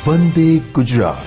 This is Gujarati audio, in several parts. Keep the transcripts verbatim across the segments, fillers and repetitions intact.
વંદે Gujarat.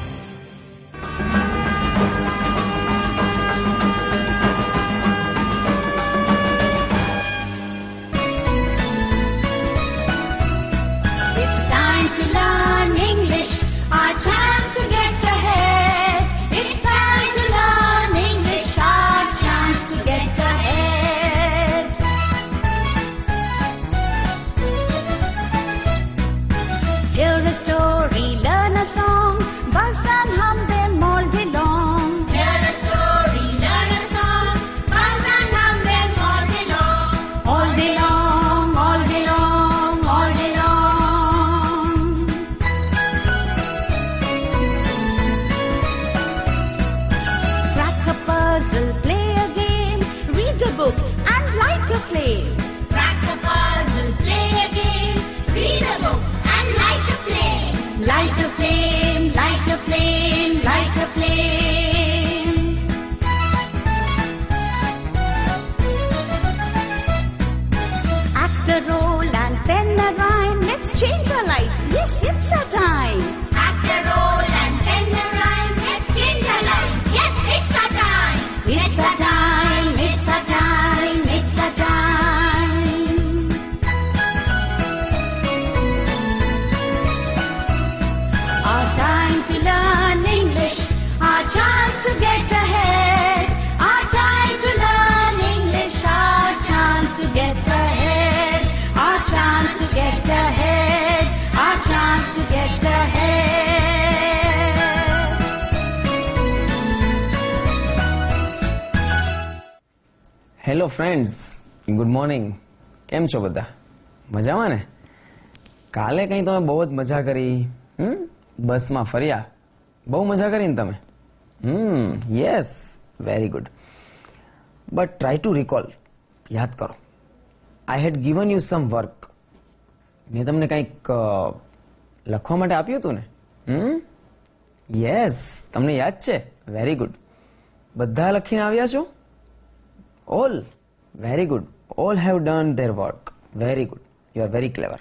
Hello friends, good morning. કેમ છો બધા? મજામાં ને? કાલે કઈ તમે બહુ જ મજા કરી, હમ બસમાં ફર્યા, બહુ મજા કરી ને તમે? Hmm yes, very good. But try to recall, યાદ કરો. I had given you some work. મેં તમને કંઈક લખવા માટે આપ્યું હતું ને? હમ યસ, તમને યાદ છે? Very good. બધા લખીને આવ્યા છો? All, very good. All have done their work. Very good. You are very clever.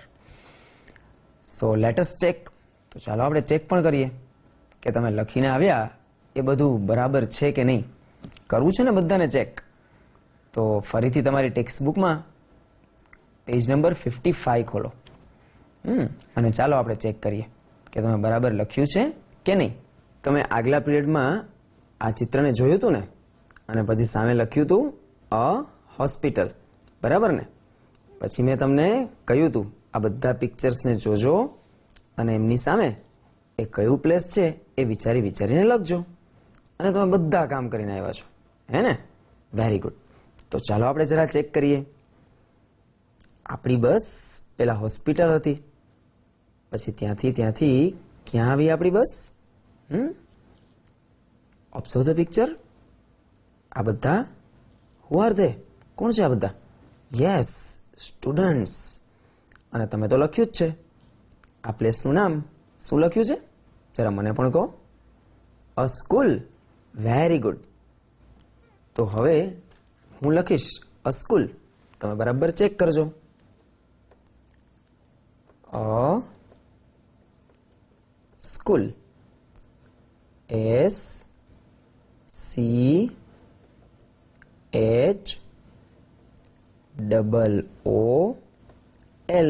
So let us check. તો ચાલો આપણે ચેક પણ કરીએ કે તમે લખીને આવ્યા એ બધું બરાબર છે કે નહીં. કરવું છે ને બધાને ચેક. તો ફરીથી તમારી ટેક્સ્ટ બુકમાં પેજ નંબર ફિફ્ટી ફાઈવ ખોલો. હમ અને ચાલો આપણે ચેક કરીએ કે તમે બરાબર લખ્યું છે કે નહીં. તમે આગલા પીરિયડમાં આ ચિત્રને જોયું હતું ને, અને પછી સામે લખ્યું હતું અ હોસ્પિટલ, બરાબર ને? પછી મેં તમને કહ્યું હતું આ બધા પિક્ચર્સને જોજો અને એમની સામે એ કયું પ્લેસ છે એ વિચારી વિચારીને લખજો. અને તમે બધા કામ કરીને આવ્યા છો, હે ને? Very good. તો ચાલો આપણે જરા ચેક કરીએ. આપણી બસ પેલા હોસ્પિટલ હતી, પછી ત્યાંથી ત્યાંથી ક્યાં આવી આપણી bus? Hmm observe the picture. આ બધા હુ આર ધે? કોણ છે આ બધા? Yes, students. અને તમે તો લખ્યું જ છે. આ પ્લેસનું નામ શું લખ્યું છે? જરા મને પણ કહો. A school. Very good. તો હવે હું લખીશ અ સ્કૂલ. તમે બરાબર ચેક કરજો. A school. S C H double O L.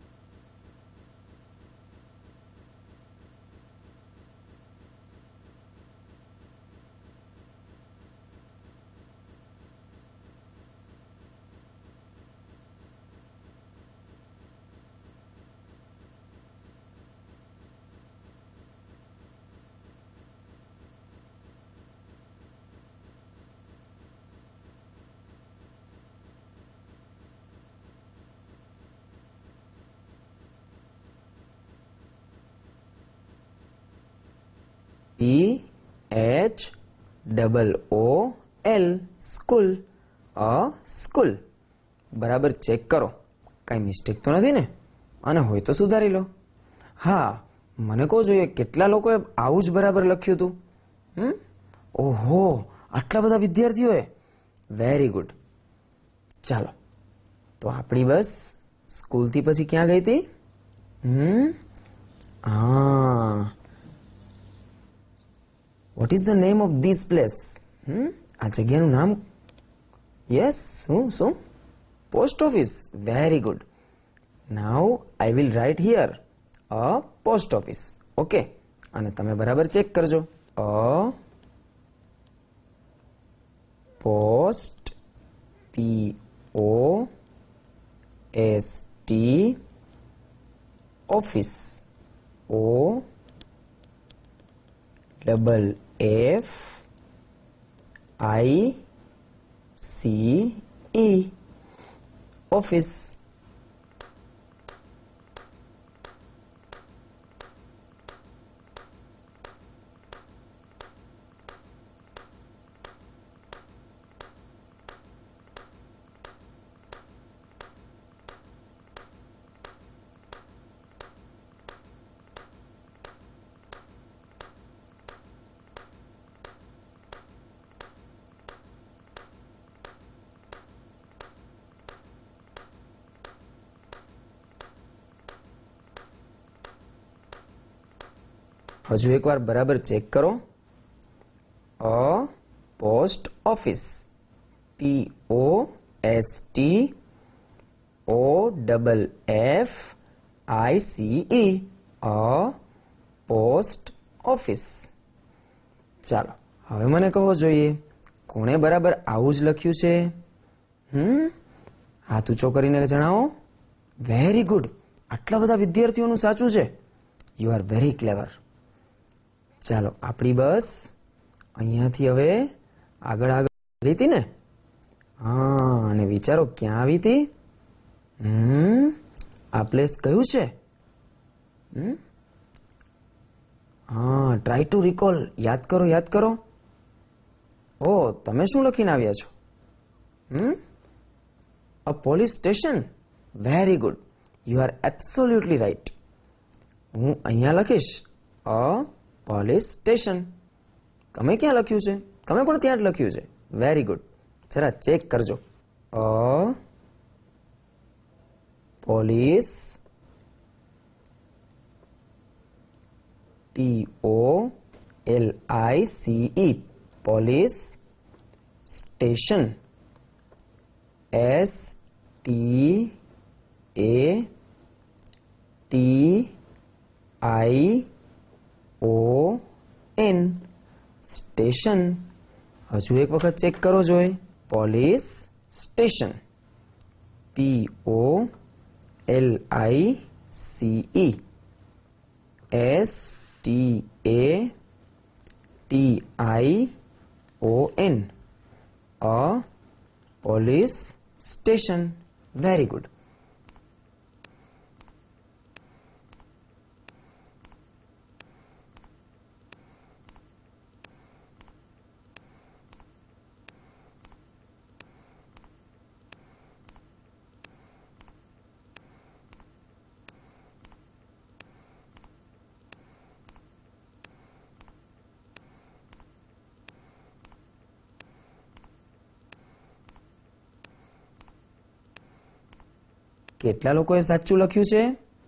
P H double O L, school. A school. બરાબર ચેક કરો, કઈ મિસ્ટેક તો નથી ને? અને હોય તો સુધારી લો. હા, મને કહો જોઈએ કેટલા લોકોએ આવું જ બરાબર લખ્યું હતું? હમ ઓહો, આટલા બધા વિદ્યાર્થીઓએ. Very good. ચાલો, તો આપણી બસ સ્કૂલથી પછી ક્યાં ગઈ હતી? હમ હા, what is the name of this place? Hmm આ જગ્યાનું નામ? યસ, શું શું? Post office. Very good. Now I will write here a post office. Okay, અને તમે બરાબર ચેક કરજો. A post, P O S T, office, O double F I C E, office. હજુ એકવાર બરાબર ચેક કરો. A post office, P O S T O double F I C E, a post office. ચાલો હવે મને કહો જોઈએ, કોણે બરાબર આવું જ લખ્યું છે? હમ હાથ ઊંચો કરીને જણાવો. Very good. આટલા બધા વિદ્યાર્થીઓનું સાચું છે. You are very clever. ચાલો આપણી બસ અહીંયાથી હવે આગળ આગળ આવી હતી ને? હા, અને વિચારો ક્યાં આવી હતી? હમ આ પ્લેસ કયું છે? હમ હા, ટ્રાય ટુ રિકોલ. યાદ કરો, યાદ કરો. ઓ, તમે શું લખીને આવ્યા છો? Hmm a police station. Very good. You are absolutely right. હું અહીંયા લખીશ અ પોલીસ સ્ટેશન. તમે ક્યાં લખ્યું છે? તમે પણ ત્યાં જ લખ્યું છે. Very good. જરા ચેક કરજો. A police, P O L I C E, police station, S T A T I O N, station. હજુ એક વખત ચેક કરો જોઈએ. Police station, P O L I C E, S T A T I O N, a police station. Very good. કેટલા લોકોએ સાચું લખ્યું છે?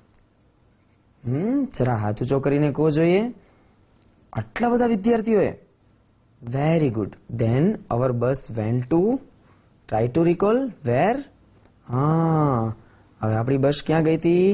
હમ જરા હાથ ઊંચો કરીને કહો જોઈએ. આટલા બધા વિદ્યાર્થીઓએ. Very good. Then our bus went to try to recall where. હા, હવે આપણી બસ ક્યાં ગઈ હતી?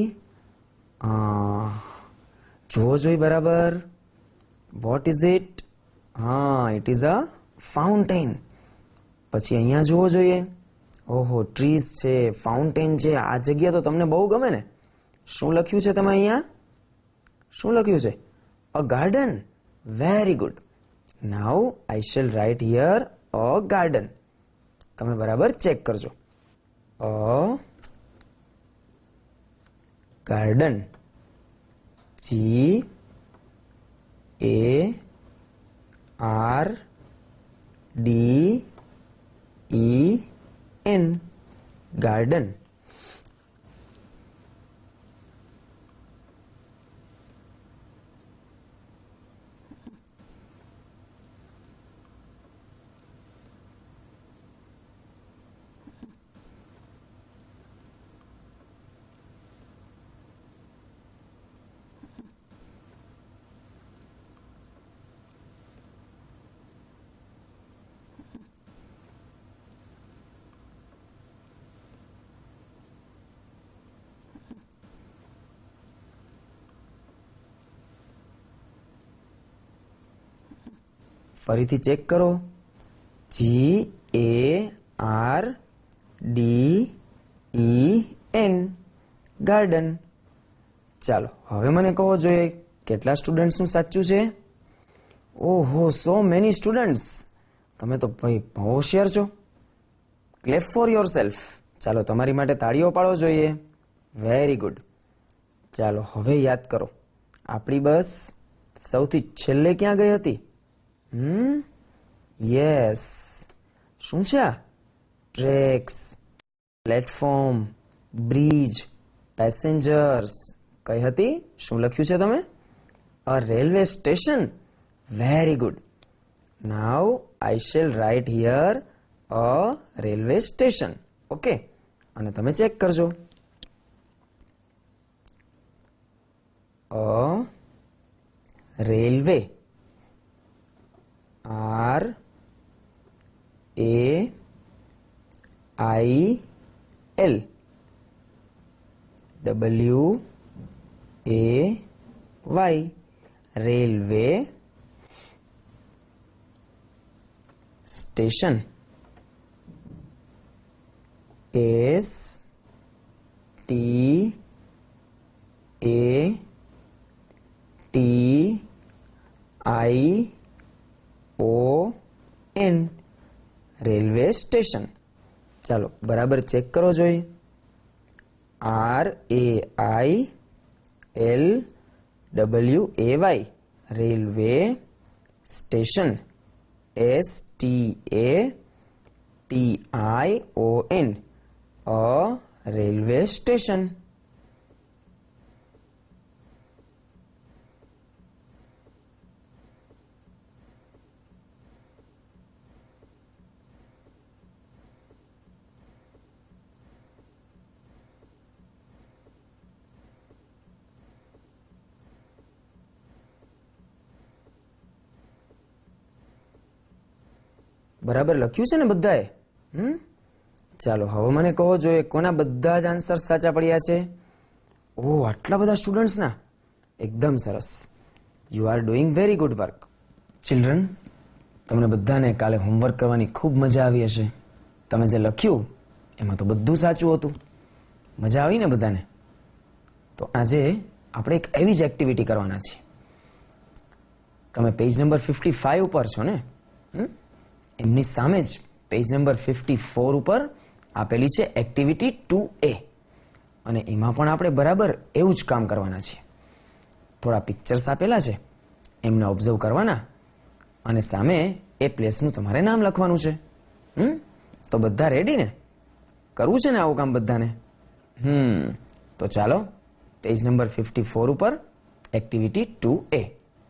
જોવો જોઈ બરાબર. What is it? હા, ઇટ ઇઝ અ ફાઉન્ટેન. પછી અહીંયા જોવો જોઈએ. ઓહો, ટ્રીઝ છે, ફાઉન્ટેન છે. આ જગ્યા તો તમને બહુ ગમે ને? શું લખ્યું છે તમે અહીંયા? શું લખ્યું છે? A garden. Very good. Now I shall write here a garden. તમે બરાબર ચેક કરજો. A garden, G A R D E N, garden. ફરીથી ચેક કરો. G A R D E N, garden. ચાલો હવે મને કહો જોઈએ કેટલા સ્ટુડન્ટ્સનું સાચું છે? ઓહો, સો મેની સ્ટુડન્ટ્સ. તમે તો ભાઈ બહુ હોશિયાર છો. Clap for yourself. ચાલો તમારી માટે તાળીઓ પાડવો જોઈએ. Very good. ચાલો હવે યાદ કરો, આપણી બસ સૌથી છેલ્લે ક્યાં ગઈ હતી? હમ યસ, શું છે આ? Tracks, platform, bridge, passengers. કઈ હતી? શું લખ્યું છે તમે? A railway station. Very good. Now I shall write here a railway station. Okay, અને તમે ચેક કરજો. A railway, R A I L, W A Y, railway station, S T A T I O N, railway station. ચાલો બરાબર ચેક કરો જોઈએ. R A I L W A Y, railway station, S T A T I O N, a railway station. બરાબર લખ્યું છે ને બધાએ? હમ ચાલો હવે મને કહો જોઈએ કોના બધા જ આન્સર સાચા પડ્યા છે? ઓહ, આટલા બધા સ્ટુડન્ટ્સ ના. એકદમ સરસ. You are doing very good work. Children, તમને બધાને કાલે હોમવર્ક કરવાની ખૂબ મજા આવી હશે. તમે જે લખ્યું એમાં તો બધું સાચું હતું. મજા આવી ને બધાને? તો આજે આપણે એક એવી જ એક્ટિવિટી કરવાના છીએ. તમે પેજ નંબર ફિફ્ટી ફાઈવ ઉપર છો ને? હમ એમની સામે જ પેજ નંબર ફિફ્ટી ફોર ઉપર આપેલી છે એક્ટિવિટી ટુ એ, અને એમાં પણ આપણે બરાબર એવું જ કામ કરવાના છીએ. થોડા પિક્ચર્સ આપેલા છે, એમને ઓબ્ઝર્વ કરવાના, અને સામે એ પ્લેસનું તમારે નામ લખવાનું છે. હમ તો બધા રેડી ને? કરવું છે ને આવું કામ બધાને? હમ તો ચાલો પેજ નંબર ફિફ્ટી ફોર ઉપર activity two A.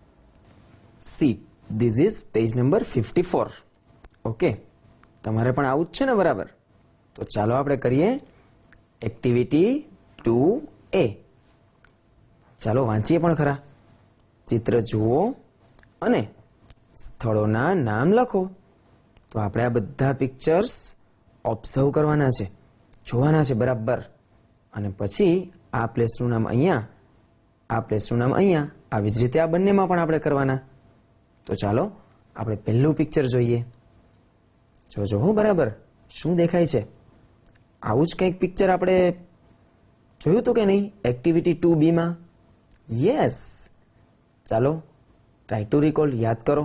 See, this is page number fifty four. Okay, તમારે પણ આવું જ છે ને? બરાબર. તો ચાલો આપણે કરીએ એક્ટિવિટી ટુ એ. ચાલો વાંચીએ પણ ખરા. ચિત્ર જુઓ અને સ્થળોના નામ લખો. તો આપણે આ બધા પિક્ચર્સ ઓબ્ઝર્વ કરવાના છે, જોવાના છે બરાબર, અને પછી આ પ્લેસનું નામ અહીંયા, આ પ્લેસનું નામ અહીંયા, આવી જ રીતે આ બંનેમાં પણ આપણે કરવાના. તો ચાલો આપણે પહેલું પિક્ચર જોઈએ. જોજો હો બરાબર શું દેખાય છે. આવું જ કંઈક પિક્ચર આપણે જોયું હતું કે નહીં એક્ટિવિટી ટુ બી માં? યસ. ચાલો ટ્રાય ટુ રિકોલ, યાદ કરો.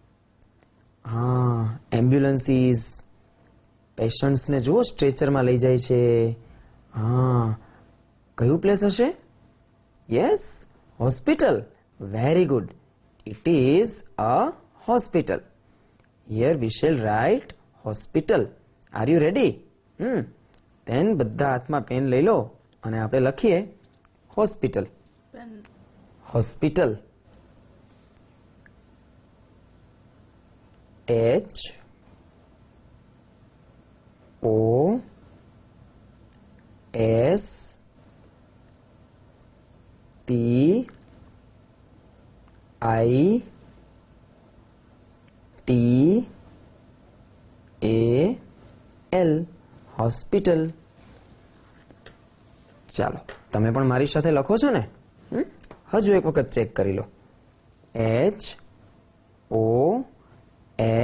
હા, એમ્બ્યુલન્સીસ, પેશન્ટ્સને જુઓ સ્ટ્રેચરમાં લઈ જાય છે. હા, કયું પ્લેસ હશે? Yes, hospital. Very good. It is a hospital. Here we shall write hospital. Are you ready? હમ તેન બધા હાથમાં પેન લઈ લો અને આપણે લખીએ hospital. Hospital. H O S P I T A L, hospital. ચાલો તમે પણ મારી સાથે લખો છો ને? હજુ એક વખત ચેક કરી લો. H O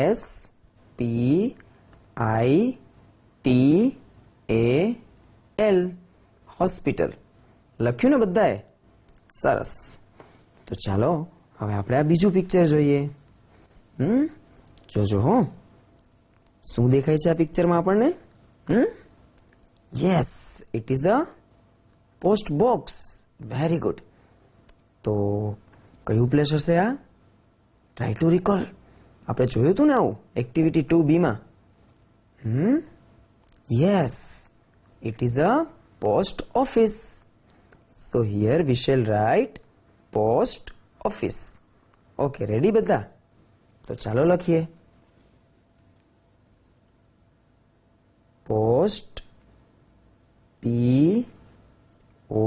S P I T A L, hospital. લખ્યું ને બધાએ? સરસ. તો ચાલો હવે આપણે આ બીજું પિક્ચર જોઈએ. હમ જોજો હો, શું દેખાય છે આ પિક્ચરમાં આપણને? Hmm yes, it is a post box. Very good. તો કયું પ્લેસ હશે આ? Try to recall. આપણે જોયું હતું ને આવું એક્ટિવિટી ટુ બી માં. Hmm yes, it is a post office. So here we shall write post office. Okay, ready બધા? તો ચાલો લખીએ. Post, P O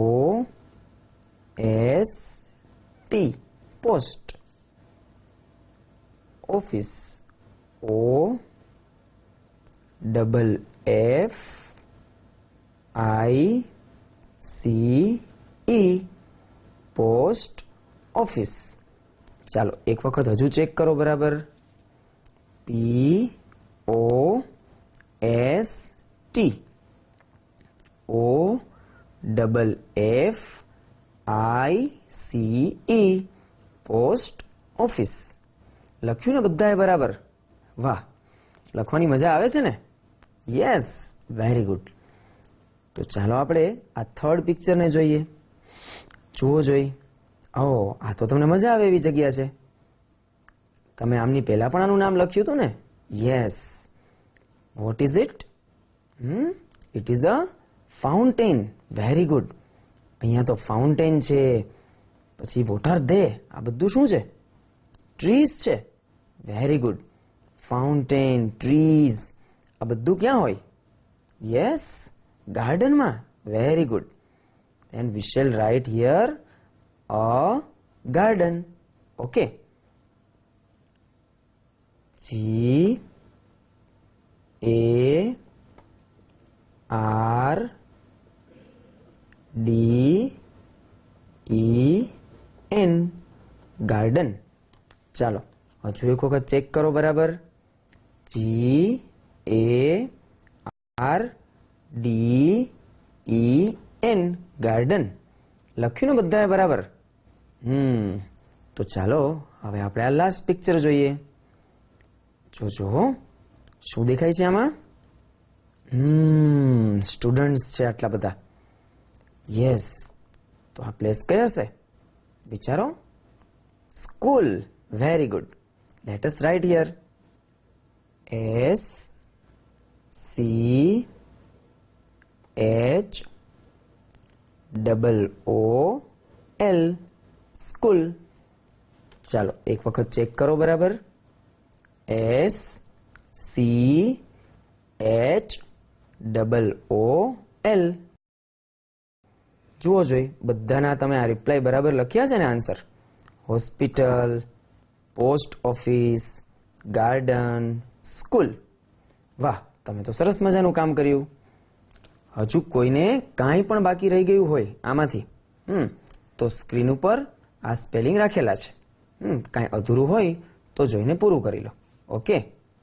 S T, post. Office, O double F I C E, post office. ચાલો એક વખત હજુ ચેક કરો બરાબર. P O S T, O double F I C E, post office. લખ્યું ને બધાએ બરાબર? વાહ, લખવાની મજા આવે છે ને? Yes, very good. તો ચાલો આપણે આ થર્ડ પિક્ચરને જોઈએ. જુઓ જોઈ. ઓહ, આ તો તમને મજા આવે એવી જગ્યા છે. તમે આમની પહેલા પણ આનું નામ લખ્યું હતું ને? Yes. What is it? Hmm it is a fountain. Very good. અહીંયા તો ફાઉન્ટેન છે, પછી વોટ આર ધે? આ બધું શું છે? ટ્રીઝ છે. Very good. ફાઉન્ટેન, ટ્રીઝ, આ બધું ક્યાં હોય? યસ, ગાર્ડનમાં. Very good. then we shall write here a garden. okay, G A R D E N, garden. ચાલો હજુ એક વખત ચેક કરો બરાબર. G A R D E N, garden. લખ્યું ને બધાએ બરાબર? હમ તો ચાલો હવે આપણે આ લાસ્ટ પિક્ચર જોઈએ. જોજો શું દેખાય છે આમાં? હમ સ્ટુડન્ટ્સ છે આટલા બધા. યસ, તો આ પ્લેસ કઈ હશે વિચારો? School. Very good. Let us write here. S C H double O L, school. ચાલો એક વખત ચેક કરો બરાબર. S C H double O L. જુઓ જોઈ બધાના તમે આ રિપ્લાય બરાબર લખ્યા છે ને answer? Hospital, post office, garden, school. વાહ, તમે તો સરસ મજાનું કામ કર્યું. હજુ કોઈને કાંઈ પણ બાકી રહી ગયું હોય આમાંથી, હમ તો સ્ક્રીન ઉપર આ સ્પેલિંગ રાખેલા છે. હમ કાંઈ અધૂરું હોય તો જોઈને પૂરું કરી લો. ઓકે.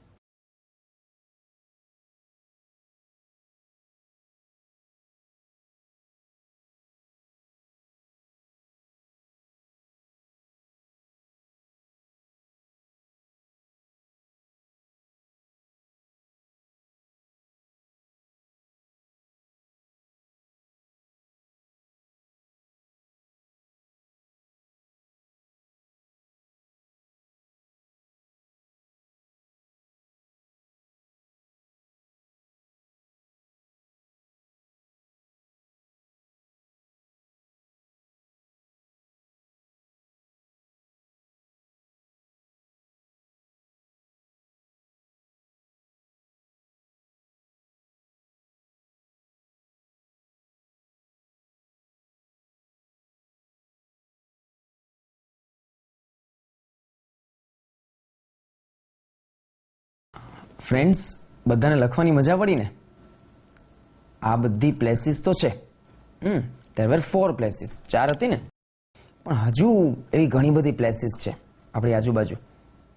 ફ્રેન્ડ્સ, બધાને લખવાની મજા પડી ને? આ બધી પ્લેસીસ તો છે. હમ there were four places, ચાર હતી ને? પણ હજુ એવી ઘણી બધી પ્લેસીસ છે આપણી આજુબાજુ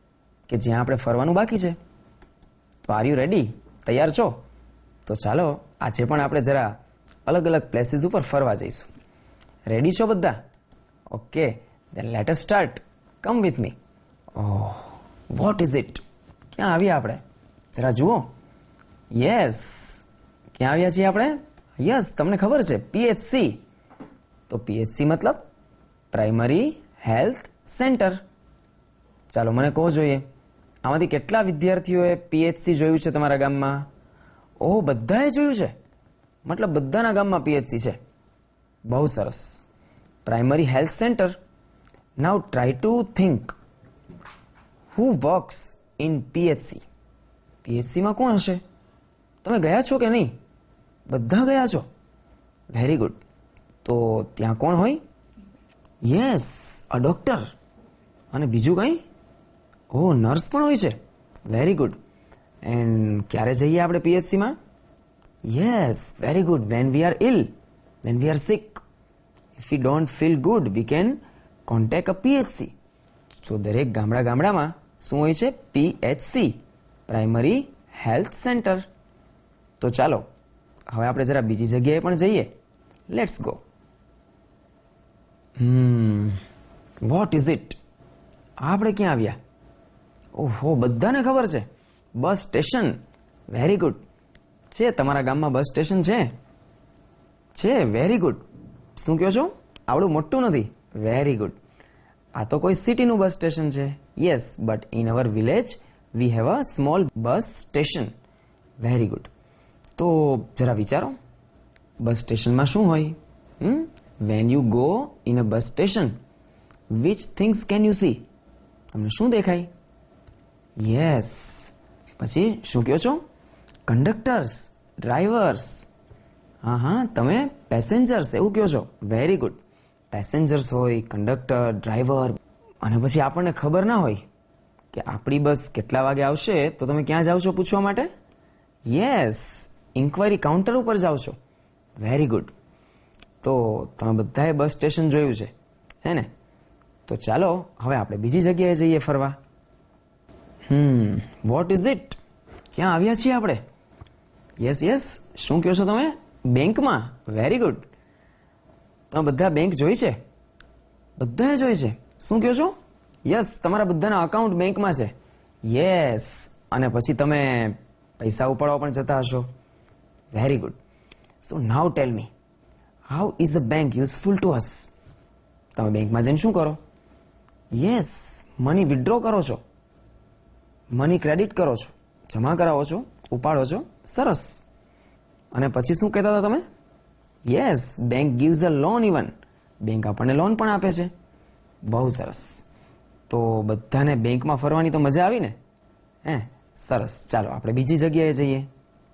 કે જ્યાં આપણે ફરવાનું બાકી છે. તો આર યુ રેડી? તૈયાર છો? તો ચાલો આજે પણ આપણે જરા અલગ અલગ પ્લેસીસ ઉપર ફરવા જઈશું. રેડી છો બધા? Okay, then let us start. Come with me. Oh, what is it? ક્યાં આવ્યા આપણે? જરા જુઓ. યસ, ક્યાં આવ્યા છીએ આપણે? યસ, તમને ખબર છે, પીએચસી. તો પીએચસી મતલબ પ્રાઇમરી હેલ્થ સેન્ટર. ચાલો મને કહો જોઈએ, આમાંથી કેટલા વિદ્યાર્થીઓએ પીએચસી જોયું છે તમારા ગામમાં? ઓહ, બધાએ જોયું છે, મતલબ બધાના ગામમાં પીએચસી છે. બહુ સરસ. Primary health centre. Now try to think, who works in PHC? પીએચસીમાં કોણ હશે? તમે ગયા છો કે નહીં? બધા ગયા છો. Very good. તો ત્યાં કોણ હોય? Yes, a doctor. અને બીજું કંઈ? ઓહ, નર્સ પણ હોય છે. Very good. એન્ડ ક્યારે જઈએ આપણે પીએચસીમાં? Yes, very good. When we are ill, when we are sick. If we don't feel good, we can contact a PHC. તો દરેક ગામડા ગામડામાં શું હોય છે? PHC, primary health centre. તો ચાલો હવે આપણે જરા બીજી જગ્યાએ પણ જઈએ. Let's go. Hmm what is it? આપણે ક્યાં આવ્યા? ઓહો, બધાને ખબર છે, બસ સ્ટેશન. Very good. છે તમારા ગામમાં બસ સ્ટેશન છે? છે, વેરી ગુડ. શું કહો છો? આવડું મોટું નથી? Very good. આ તો કોઈ સિટીનું બસ સ્ટેશન છે. Yes, but in our village we have a small bus station. Very good. તો જરા વિચારો, બસ સ્ટેશનમાં શું હોય? Hmm when you go in a bus station, which things can you see? તમને શું દેખાય? યસ. પછી શું કહો છો? Conductors, drivers. હા હા, તમે પેસેન્જર્સ એવું કહો છો. Very good. પેસેન્જર્સ હોય, કંડક્ટર, ડ્રાઈવર. અને પછી આપણને ખબર ના હોય કે આપણી બસ કેટલા વાગે આવશે, તો તમે ક્યાં જાઓ છો પૂછવા માટે? યસ, ઇન્ક્વાયરી કાઉન્ટર ઉપર જાઓ છો. Very good. તો તમે બધાએ બસ સ્ટેશન જોયું છે, હે ને? તો ચાલો હવે આપણે બીજી જગ્યાએ જઈએ ફરવા. Hmm what is it? ક્યાં આવ્યા છીએ આપણે? યસ યસ, શું કહો છો તમે? બેંકમાં. Very good. તમે બધા બેંક જોઈ છે? બધાએ જોઈ છે. શું કહો છો? યસ, તમારા બધાના અકાઉન્ટ બેંકમાં છે. યસ. અને પછી તમે પૈસા ઉપાડવા પણ જતા હશો. Very good. So now tell me, how is a bank useful to us? તમે બેંકમાં જઈને શું કરો? યસ, મની વિથડ્રો કરો છો, મની ક્રેડિટ કરો છો, જમા કરાવો છો, ઉપાડો છો. સરસ. અને પછી શું કહેતા હતા તમે? Yes, bank gives a loan even. Bank આપણને લોન પણ આપે છે. બહુ સરસ. તો બધાને બેંકમાં ફરવાની તો મજા આવી ને? હે, સરસ. ચાલો આપણે બીજી જગ્યાએ જઈએ.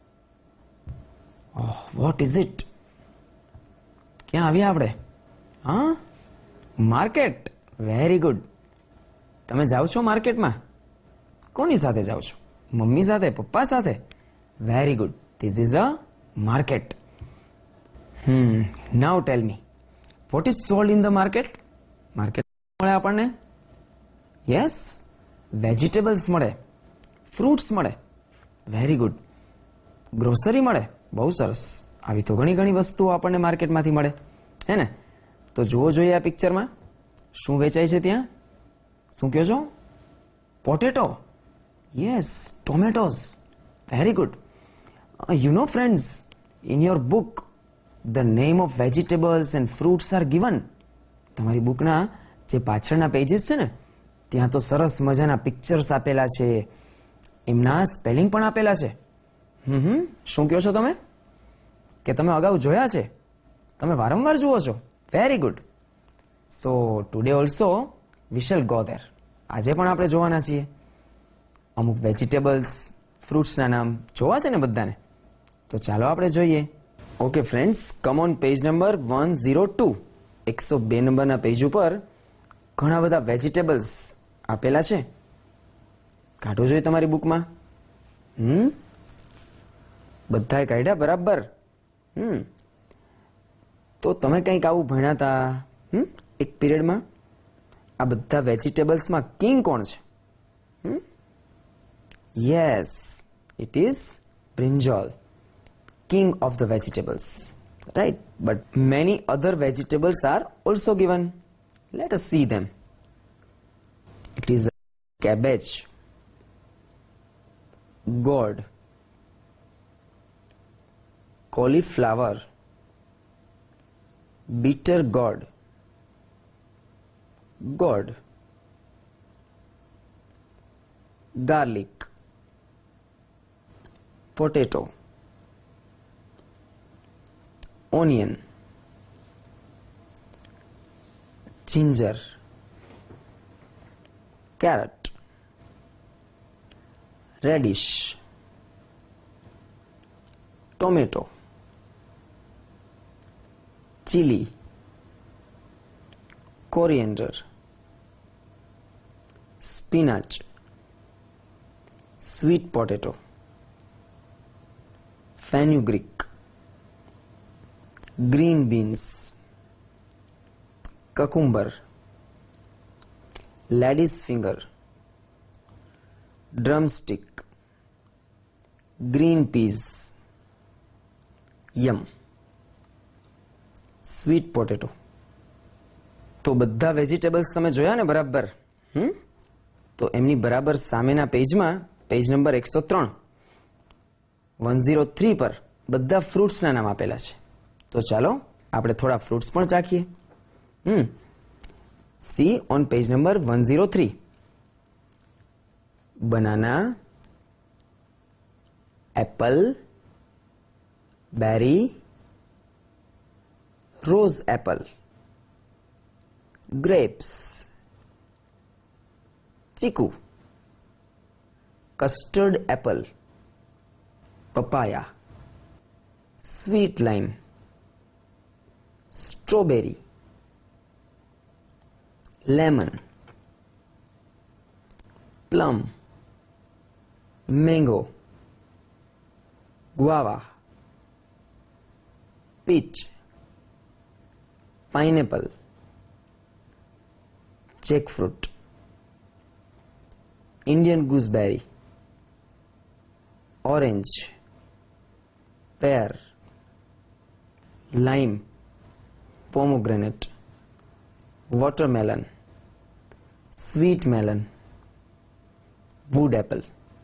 Oh, what is it? ક્યાં આવ્યા આપણે? હા, માર્કેટ. Very good. તમે જાઓ છો માર્કેટમાં? કોની સાથે જાઓ છો? મમ્મી સાથે, પપ્પા સાથે? Very good. This is a market. Hmm now tell me, what is sold in the market? Market મળે આપણને? યસ, વેજીટેબલ્સ મળે, ફ્રૂટ્સ મળે. Very good. ગ્રોસરી મળે. બહુ સરસ. આવી તો ઘણી ઘણી વસ્તુઓ આપણને માર્કેટમાંથી મળે, હે ને? તો જુઓ જોઈએ આ પિક્ચરમાં શું વેચાય છે ત્યાં. શું કહો છો? Potato. Yes, tomatoes. Very good. You know friends, in your book the name of vegetables and fruits are given. તમારી બુકના જે પાછળના પેજીસ છે ને, ત્યાં તો સરસ મજાના પિક્ચર્સ આપેલા છે, એમના સ્પેલિંગ પણ આપેલા છે. હમ હમ શું કહો છો તમે? કે તમે અગાઉ જોયા છે? તમે વારંવાર જુઓ છો? Very good. So today also we shall go there. આજે પણ આપણે જોવાના છીએ. અમુક વેજીટેબલ્સ, ફ્રૂટ્સના નામ જોવા છે ને બધાને? તો ચાલો આપણે જોઈએ. Okay friends, come on page number one zero two. એકસો બે નંબરના પેજ ઉપર ઘણા બધા વેજીટેબલ્સ આપેલા છે. કાઢો જોઈએ તમારી બુકમાં. હમ બધાએ કાઢ્યા બરાબર? હમ તો તમે કંઈક આવું ભણ્યા હતા હમ એક પીરિયડમાં? આ બધા વેજીટેબલ્સમાં કિંગ કોણ છે? હમ Yes, it is brinjal, king of the vegetables, right? But many other vegetables are also given. Let us see them. It is cabbage, gourd, cauliflower, bitter gourd, gourd, garlic, potato, onion, ginger, carrot, radish, tomato, chili, coriander, spinach, sweet potato, fenugreek, green beans, cucumber, lady's finger, drumstick, green peas, yam, sweet potato. તો બધા વેજીટેબલ્સ તમે જોયા ને બરાબર? હમ તો એમની બરાબર સામેના પેજમાં પેજ નંબર એકસો ત્રણ એકસો ત્રણ પર બધા ફ્રૂટ્સના નામ આપેલા છે. તો ચાલો આપણે થોડા ફ્રૂટ્સ પણ ચાખીએ. Hmm see on page number એકસો ત્રણ, banana, apple, berry, rose apple, grapes, chiku, custard apple, papaya, sweet lime, strawberry, lemon, plum, mango, guava, peach, pineapple, jackfruit, Indian gooseberry, orange, pear, lime, pomegranate, watermelon, sweet melon, wood apple,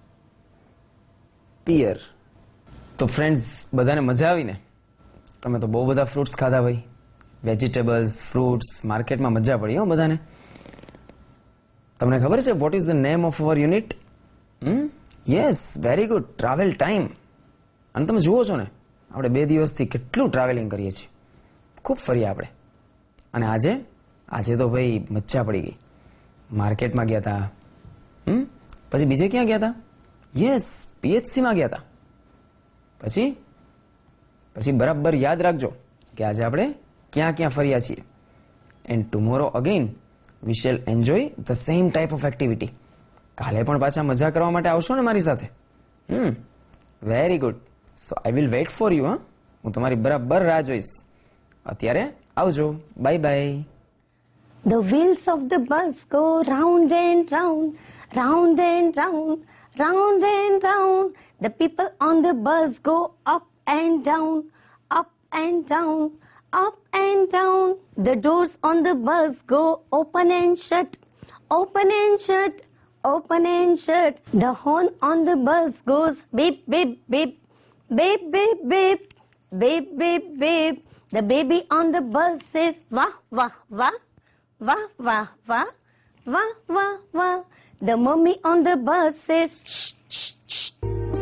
pear. તો ફ્રેન્ડ્સ બધાને મજા આવી ને? તમે તો બહુ બધા ફ્રૂટ્સ ખાધા ભાઈ, વેજીટેબલ્સ, ફ્રૂટ્સ, માર્કેટમાં મજા પડી હો બધાને. તમને ખબર છે what is the name of our unit? Yes, very good, travel time. અને તમે જુઓ છો ને આપણે બે દિવસથી કેટલું ટ્રાવેલિંગ કરીએ છીએ, ખૂબ ફરીએ આપણે. અને આજે આજે તો ભાઈ મજા પડી ગઈ. માર્કેટમાં ગયા હતા, હમ પછી બીજે ક્યાં ગયા હતા? યસ, પીએચસીમાં ગયા હતા. પછી પછી બરાબર યાદ રાખજો કે આજે આપણે ક્યાં ક્યાં ફર્યા છીએ. And tomorrow again we shall enjoy the same type of activity. કાલે પણ પાછા મજા કરવા માટે આવશો ને મારી સાથે? Hmm very good. So I will wait for you. હા, હું તમારી બરાબર રાહ જોઈશ. અત્યારે આવજો, bye bye. The wheels of the bus go round and round, round and round, round and round. The people on the bus go up and down, up and down, up and down. The doors on the bus go open and shut, open and shut, open and shut. The horn on the bus goes beep, beep, beep, beep, beep, beep, beep, beep, beep. The baby on the bus says wah, wah, wah, wah, wah, wah, wah, wah, wah. The mummy on the bus says shh, shh, shh.